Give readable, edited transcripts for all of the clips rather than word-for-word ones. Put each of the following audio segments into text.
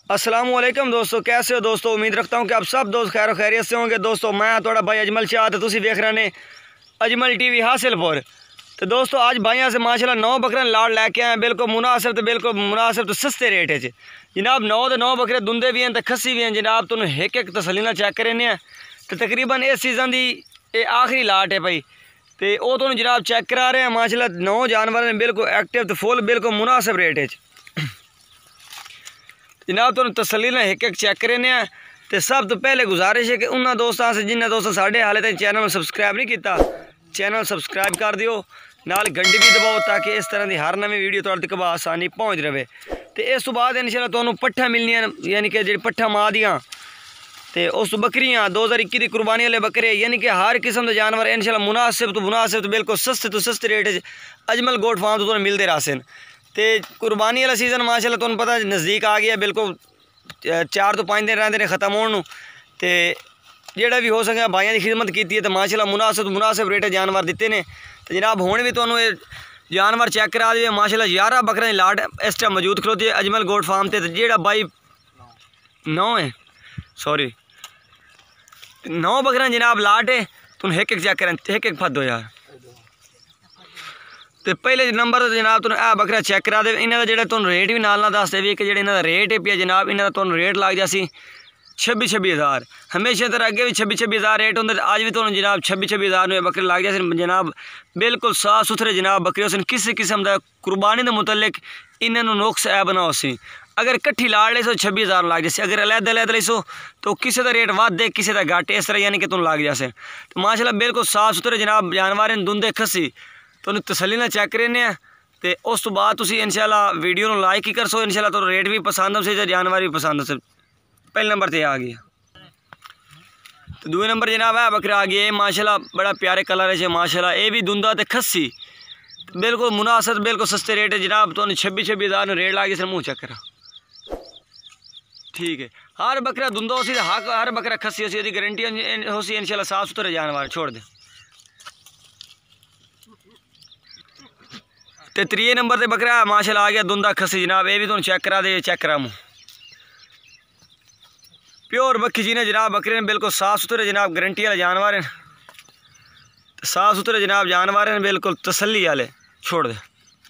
अस्सलामुअलैकुम दोस्तों, कैसे हो दोस्तों। उम्मीद रखता हूँ कि आप सब दोस्त खैर खैरियत से होंगे। दोस्तों मैं थोड़ा भाई अजमल शाह तो तुम देख रहे हैं अजमल टीवी हासिलपुर। तो दोस्तों आज भाइयों से माशाल्लाह 9 बकरे लाड़ लैके आए, बिल्कुल मुनासिब तो सस्ते रेट है जनाब। 9 बकरे दुंदे भी हैं तो खस्सी भी हैं जनाब। तुम एक तसलीना चेक करें तो तकरीबन इस सीज़न की आखिरी लाट है भाई। तो वो तुम जनाब चेक करा रहे हैं माशाल्लाह 9 जानवर ने बिल्कुल एक्टिव तो फुल बिल्कुल मुनासिब रेट है जनाब। तुम तसली ना एक चेक करें तो सब तो पहले गुजारिश है कि उन्होंने दोस्तों से जिन्हें दोस्तों साढ़े हाले तक चैनल में सबसक्राइब नहीं किया, चैनल सबसक्राइब कर दियो, नाल घंटी भी दबाओ ताकि इस तरह की हर नवी वीडियो तुहाडे तक आसानी पहुँच रहे। तो इस तो बाद इंशाल्लाह तुहानू पट्ठा मिलनियां, यानी कि जी पट्ठा माँ दियाँ तो उस बकरियाँ 2021 की कुर्बानी वाले बकरे, यानी कि हर किस्म के जानवर इंशाल्लाह मुनासिब तो बिल्कुल सस्ते रेट अजमल गोट फार्म तो मिलते रहते। तो कुर्बानी वाला सीज़न माशाल्लाह तुहानू पता नज़दीक आ गया, बिल्कुल 4 तो 5 दिन रहते हैं ख़त्म होने। तो जोड़ा भी हो सके भाइयों की खिदमत की है तो माशाल्लाह मुनासिब रेट जानवर दिते ने। तो जनाब हुण भी तुहानू जानवर चेक करा दिए माशाल्लाह 11 बकरे की लाट इस टाइम मौजूद खलोती है अजमल गोट फार्म से। जोड़ा भाई 9 बकरे जनाब लाट है, तुम एक चेक करें एक फद हो यार। तो पहले नंबर तो जनाब तुम बकरा चेक करा दे। इन्हों का जो तुम रेट भी नाल दस दे कि जो इन्हों रेट है पिया जनाब, इन्हों तुम रेट लग जासी 26 हज़ार। हमेशा तरह अगे भी 26 हज़ार रेट होंगे, अज भी तुम जनाब 26 हज़ार में बकरे लग जाए जनाब। बिल्कुल साफ सुथरे जनाब बकरे उस किसी किस्म का कुर्बानी के मुतलिक इन्होंने नुक्स ऐ बनाओ सी। अगर कट्ठी लाड़ ले सो 26 हज़ार लग जाए, अगर अलग ले सो तो किसी का रेट वध है किसी का घट, इस तरह यानी कि तुम लग जाए। तो माशाल्लाह बिल्कुल साफ सुथरे जनाब जानवर दुंदे खस्सी तुम तसली ना चेक करें। तो उस तो बाद तुम इंशाल्लाह वीडियो को लाइक ही कर सो, इंशाल्लाह तो रेट भी पसंद हो से जानवर भी पसंद हो। पहले नंबर पर आ गया। तो दूसरे नंबर जनाब है बकरा आ गया माशाल्लाह, बड़ा प्यारे कलर है माशाल्लाह। ये भी दुंदा तो खस्सी बिल्कुल मुनासिब बिल्कुल सस्ते रेट है जनाब। तो 26 हज़ार रेट ला गया, मुँह चेक करा ठीक है। हर बकरा दुंदा हो सी, हर बकरा खस्सी हो सी, गारंटी हो सी इंशाल्लाह साफ सुथरे जानवर छोड़ दे। तो 3 नंबर पर बकरा माशाल्लाह आ गया दुंदा खस्सी जनाब। ये भी तुम चेक करा दे, चेक करा मुँह प्योर बक्खी जी ने जनाब बकरे ने बिल्कुल साफ सुथरे जनाब गारंटी वाले जानवर हैं। तो साफ सुथरे जनाब जानवर हैं बिल्कुल तसल्ली वाले छोड़ दे।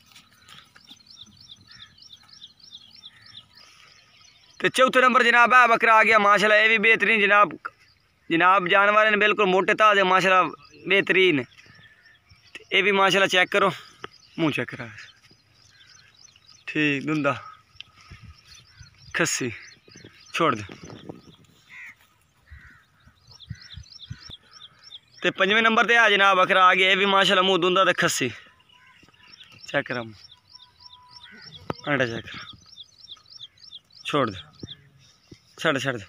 तो चौथे नंबर जनाब है बकरा आ गया माशाल्लाह। ये भी बेहतरीन जनाब जानवर हैं बिल्कुल मोटे ताजे माशाल्लाह बेहतरीन। ये भी माशाल्लाह चेक करो, मुँह चेक करा ठीक दुंदा खस्सी छोड़ दे। तो 5वें नंबर पर आ जनाब बकरा आ गया। ये भी माशाल्लाह मुँह दुंदा तो खस्सी चेक करा, आंडा चेक करा छोड़ दे छड़ दे।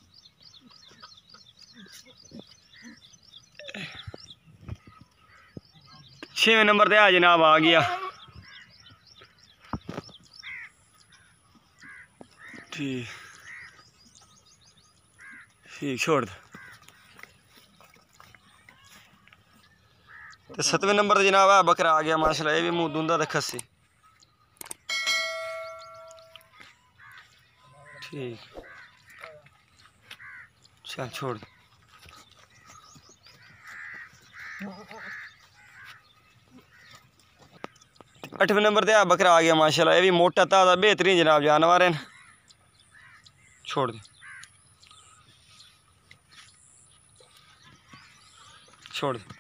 6वें नंबर पर आ जनाब आ गया ठीक छोड़ दे। तो 7वें नंबर पर जनाब है बकरा आ गया माशाल्लाह। ये भी मुँह दुंदा तो खस्सी ठीक चल छोड़ दे। 8वें नंबर पर बकरा आ गया माशाल्लाह। ये भी मोटा ताज़ा बेहतरीन जनाब जानवर हैं छोड़ दे छोड़ दे।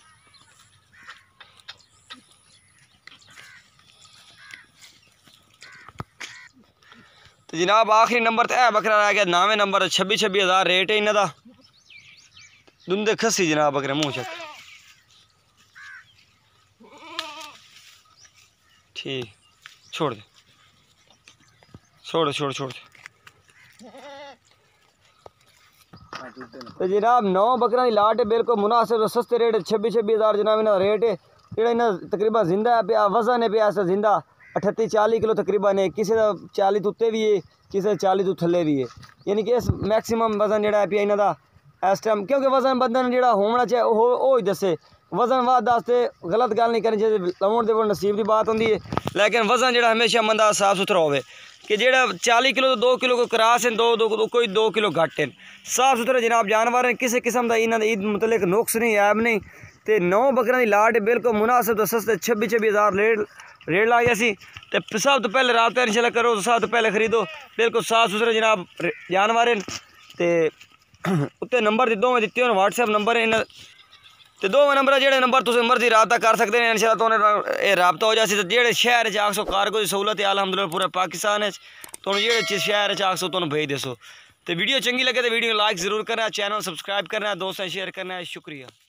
तो जनाब आखिरी नंबर तो है बकरा आ गया 9वें नंबर 26 हज़ार रेट है इन्हों का। दुंदे खस्सी जनाब बकरे मुँह चेक ठीक छोड़ दे छोड़ दे। तो जनाब 9 बकरा की लाट है बिल्कुल मुनासिब सस्ते रेट 26 हज़ार जनाब इन्हों रेट है। जो इन्हें तकरीबन जिंदा है पिया वजन है पिया जिंदा 38-40 किलो तकरीबन है, किसी का 40 तो उत्ते भी है किसी का 40 तो थले भी है। यानी कि इस मैक्सीमम वजन जोड़ा है पिया इन्हों का इस टाइम, क्योंकि वजन बंदन जो होना चाहिए वो ही दसे। वजन वाद वास्ते गलत गल नहीं करनी चाहिए, लाउन दे नसीब की बात होंगी है, लेकिन वजन जो हमेशा बंदा साफ सुथरा हो। कि जेड़ा 40 किलो तो 2 किलो को क्रॉस हैं, दो कोई 2 किलो घट हैं। साफ सुथरे जनाब जानवर हैं, किसी किस्म का इन्होंने ईद मतलब नुक्स नहीं ऐब नहीं। तो 9 बकरियां की लाट बिल्कुल मुनासिब तो सस्ते 26-26 हज़ार रेट ला गया सी। तो सब तो पहले राबता इंशाल्लाह करो, तो सब तो पहले खरीदो। बिल्कुल साफ सुथरे जनाब जानवर हैं। तो उत्ते नंबर दोवें दिते होने, व्हाट्सएप नंबर है तो दोवें नंबर जेडे नंबर तुम मर्जी रबता कर सकते हैं इंशाल्लाह। तो रबता हो जासी। तो जेडे शहर आखसो कारगो की सहूलत है अल्हम्दुलिल्लाह पूरा पाकिस्तान है। तो जेडे शहर आखसो तो भेज देसो। तो वीडियो चंगी लगे तो वीडियो लाइक ज़रूर करना, चैनल सब्सक्राइब करना, दोस्तों शेयर करना है। शुक्रिया।